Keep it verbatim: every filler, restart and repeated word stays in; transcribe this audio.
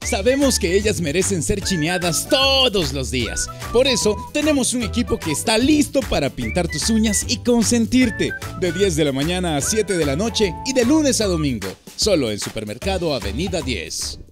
Sabemos que ellas merecen ser chineadas todos los días. Por eso, tenemos un equipo que está listo para pintar tus uñas y consentirte. De diez de la mañana a siete de la noche y de lunes a domingo. Solo en Supermercado Avenida diez.